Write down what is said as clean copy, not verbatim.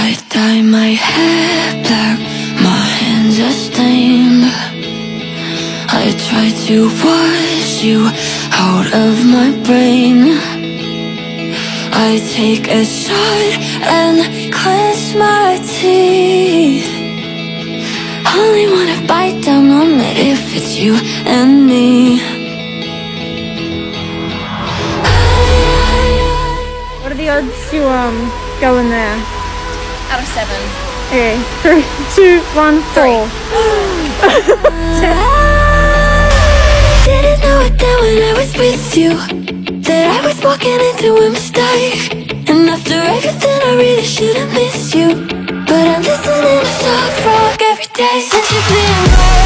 I dye my hair black, my hands are stained. I try to wash you out of my brain. I take a shot and clench my teeth. Only wanna bite down on it if it's you and me. What are the odds you go in there? Out of 7. Okay, 3, 2, 1, 4. Didn't know it then when I was with you, that I was walking into a mistake. And after everything I really should've missed you, but I'm listening to soft rock every day since you've been away.